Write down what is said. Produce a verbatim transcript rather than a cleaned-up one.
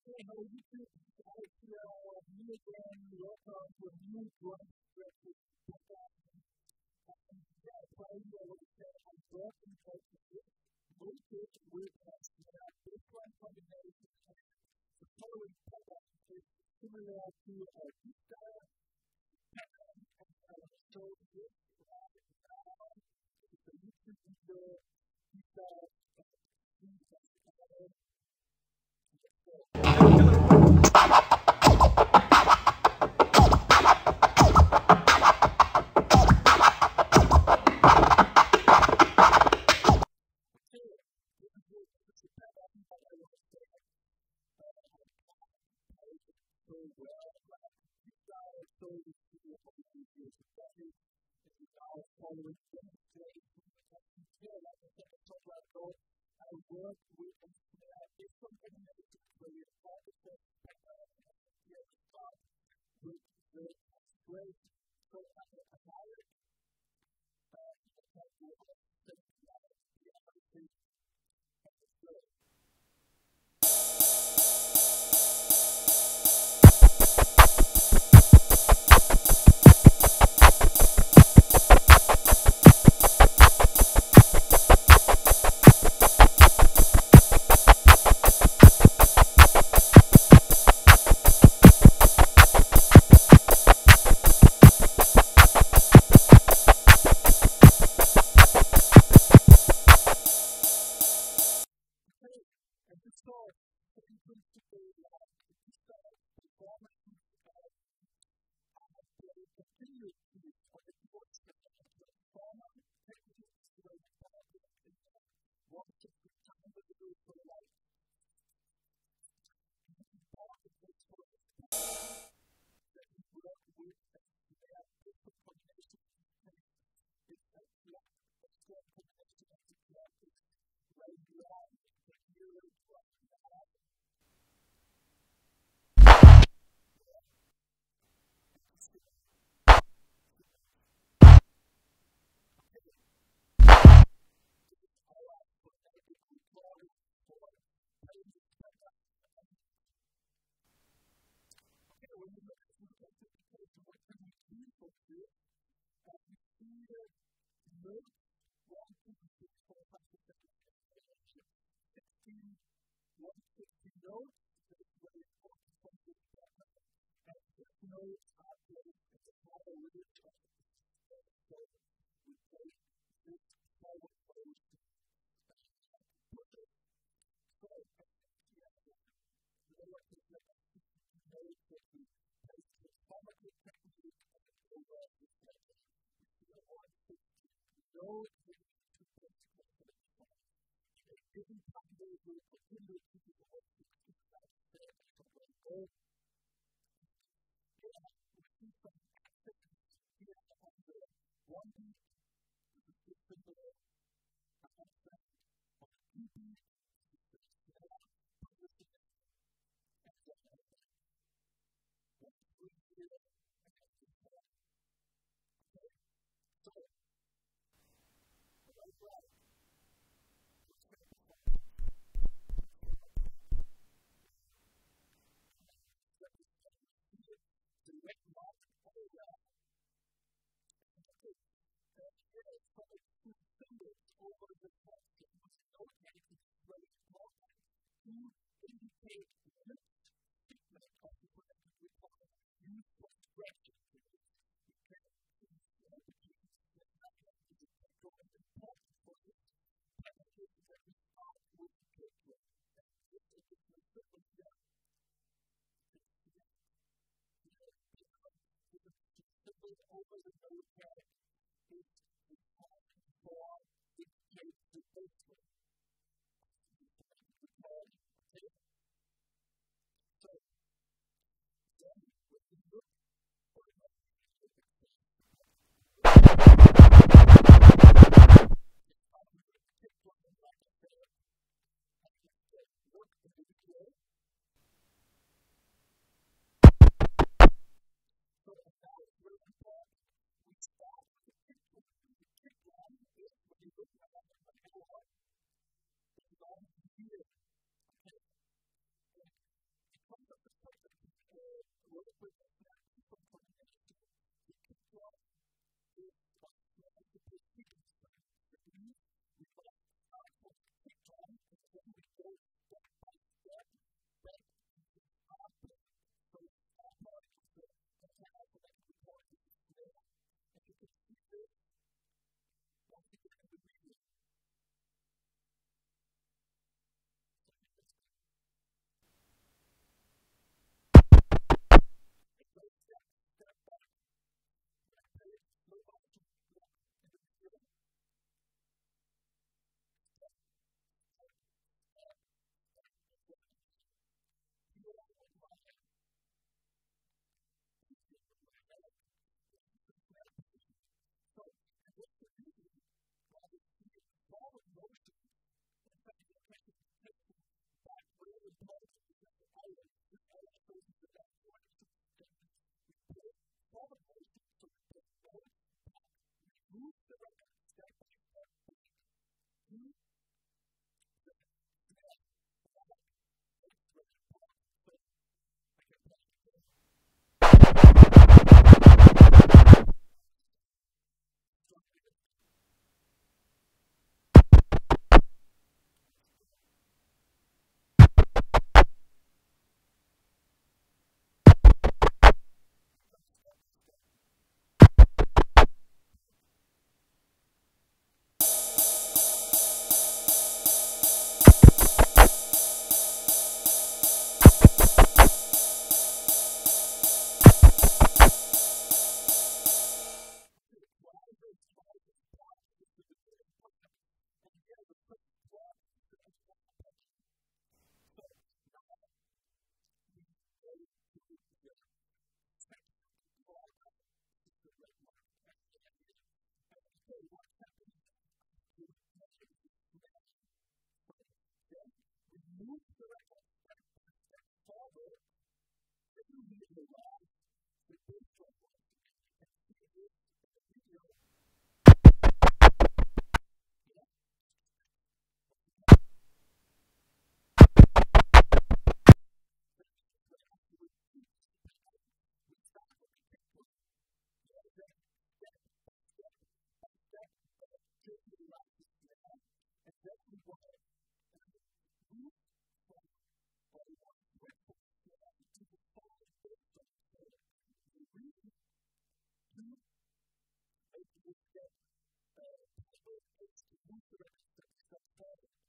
Hey, how are you doing? Guys, uh, me again. Welcome to a new Drumscratching podcast. And yeah, probably I would say I'm working for this motive with us. Uh, this one combination and the following podcast is similar to a guitar pattern and uh, so this uh, is a YouTube video guitar uh, following demonstration and here, like I said, I talk about those. I work with uh, this company that is really important for here to start with the great so I hired uh, to take the other but that's not people from the nation. The people is like the people speaking stuff. The news, we like powerful, we try, and then we go step by step, back to the topic. So that part is the account that we want to display. And you can see this once you get into the video. All of motion, in fact, the question is taken back where the blood is the island, the island goes into that point to report all the motion to the blood back, remove the record, step by step, move the thread back, and thread back. So, I can pass it there. Move the record step by step forward, then you need to line the bass drum line. And see this in the video. Yeah. And then we want to move from what we want to break to the forward bass drum. The reason to make this step uh, is to move the record step step forward.